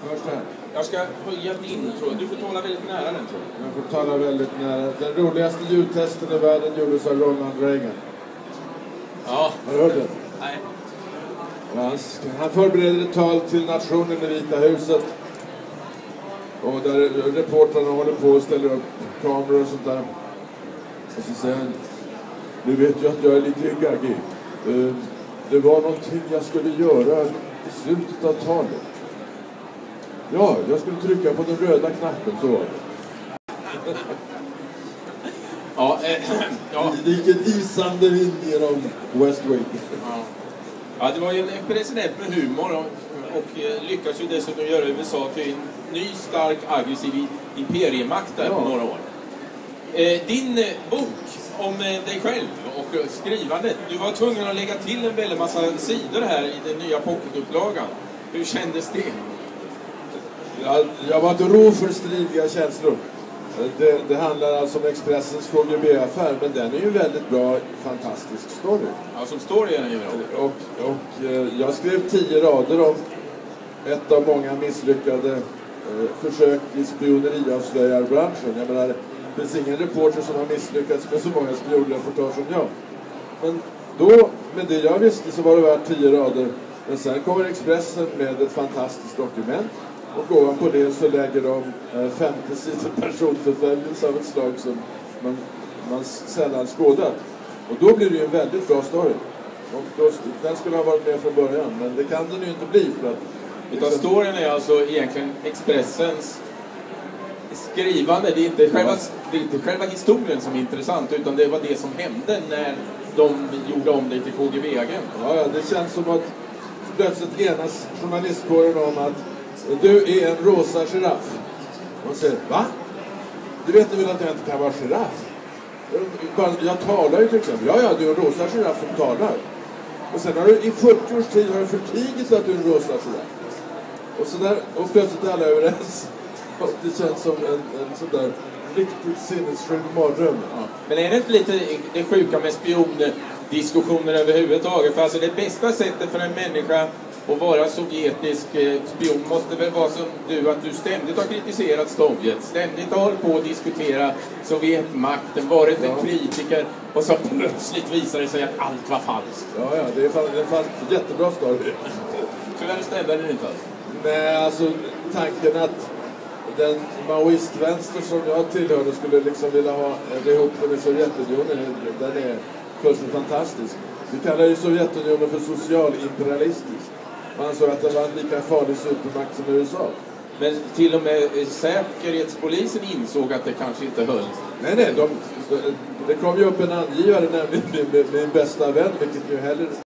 Hörs det här? Jag ska höja din, tror jag. Du får tala väldigt nära den, tror jag. Jag får tala väldigt nära. Den roligaste ljudtesten i världen gjordes av Ronald Reagan. Ja. Har du hört det? Nej. Han förberedde ett tal till nationen i Vita huset. Och där reportrarna håller på och ställer upp kameror och sånt där. Och så säger han: "Nu vet jag att jag är lite gaggig. Det var någonting jag skulle göra i slutet av talet. Ja, jag skulle trycka på den röda knappen, så var det." Ja. Vilken isande vind genom West Wing. Ja, det var ju en president med humor och lyckas ju dessutom göra USA till en ny, stark, aggressiv imperiemakt där på några år. Din bok om dig själv och skrivandet, du var tvungen att lägga till en väldigt massa sidor här i den nya pocketupplagan. Hur kändes det? Jag var ett rov för stridiga känslor. Det handlar alltså om Expressens KGB-affär, men den är ju väldigt bra, fantastisk story. Ja, som story är den ju bra. Och jag skrev 10 rader om ett av många misslyckade försök i spioneriavslöjarbranschen. Jag menar, det finns ingen reporter som har misslyckats med så många spionreportage som jag. Men då, med det jag visste, så var det värt 10 rader. Men sen kommer Expressen med ett fantastiskt dokument. Och ovanpå det så lägger de 50 sidor personförföljelse av ett slag som man sällan skådat. Och då blir det ju en väldigt bra story. Och då, den skulle ha varit med från början, men det kan den ju inte bli. För att, utan storyn är alltså egentligen Expressens skrivande. Det är inte själva historien som är intressant, utan det var det som hände när de gjorde om dig till KGB-agent. Ja, det känns som att plötsligt enas journalistkåren om att du är en rosa giraff. Man säger, va? Du vet väl att jag inte kan vara giraff? Jag talar ju till exempel. Ja, du är en rosa giraff som talar. Och sen har du i 40 års tid har du förtigit att du är en rosa giraff. Och så där, och plötsligt är alla överens. Och det känns som en sån där riktigt sinnessjuk mardröm. Ja. Men är det inte lite det sjuka med spiondiskussioner överhuvudtaget? För alltså det bästa sättet för en människa att vara sovjetisk spion måste väl vara som du, att du ständigt har kritiserat Sovjet, ständigt har hållit på att diskutera Sovjetmakten, varit en kritiker, och så plötsligt visar det sig att allt var falskt. Ja, det är en jättebra story. Tyvärr stämmer det inte alls. Nej, alltså tanken att den maoistvänster som jag tillhörde skulle liksom vilja ha ihop det med Sovjetunionen, den är fullständigt fantastisk. Vi kallar ju Sovjetunionen för socialimperialistisk. Man ansåg att det var en lika farlig supermakt som USA. Men till och med säkerhetspolisen insåg att det kanske inte höll. Nej, det kom ju upp en angivare, nämligen min bästa vän, vilket ju heller